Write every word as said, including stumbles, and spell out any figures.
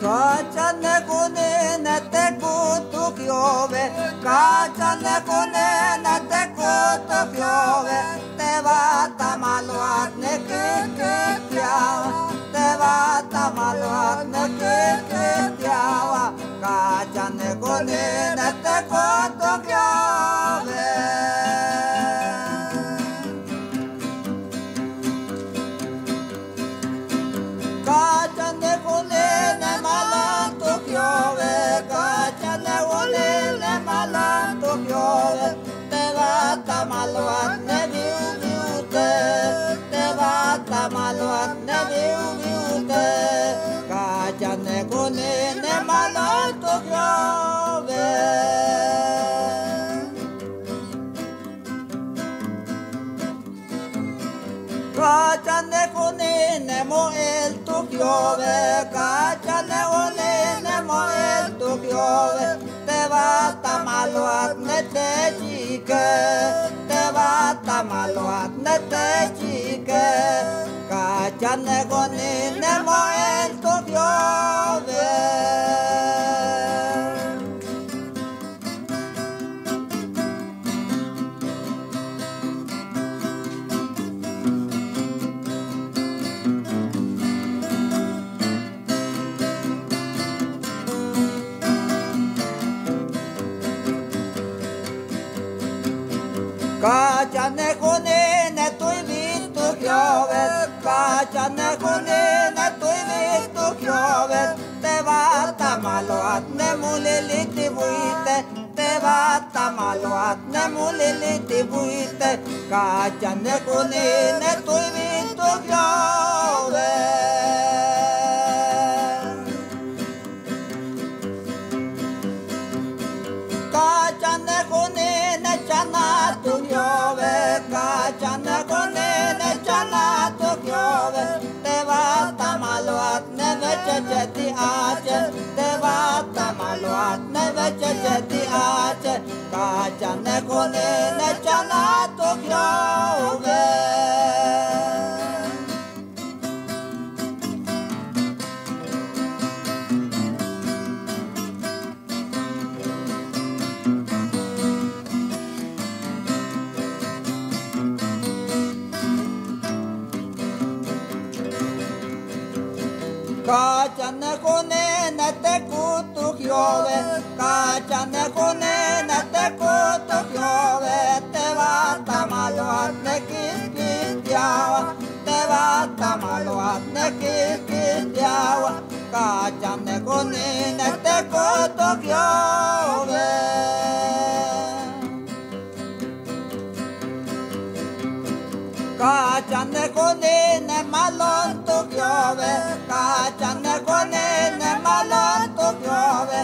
Kachane kunene te kutu kiove, kachane kunene te kutu kiove, te vata maluat ne kikitiawa, te vata maluat ne kikitiawa, kachane kunene te kutu kiove. Kachane kunene malantu kiove, kachane kunene malantu kiove, te vata maluat ne viu viute, te vata maluat ne viu viute, kachane kunene malantu kiove. Kachane kunene mo el tu kiove, kachane kunene mo el tu kiove, te vata maluat ne te chike, te vata maluat ne te chike, kachane kunene mo el tu kiove. Kachane kunene tui vitu kiove, kachane kunene tui vitu kiove, te vata maluat ne muliliti buite, te vata maluat ne muliliti buite, kachane kunene tui vitu kiove. Kachane kunene chana tu kiove, kachane kunene chana tu kiove, te vata maluat ne veche cheti ache, te vata maluat ne veche cheti ache, kachane kunene chana tu kiove. Kachane kunene te kutu kiove, kachane kunene te kutu kiove, te vata maluat ne kikitiawa, te vata maluat ne kikitiawa, kachane kunene te kutu kiove. Kachane kunene malon tu kiove, kachane kunene malon tu kiove,